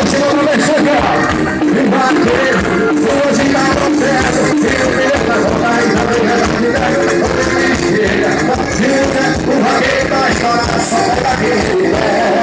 cima da mexeca. E bater, hoje tá no teto. E o medo vai voltar e já vem a verdade. Onde ele chega, o vaqueiro da história só vai daqui.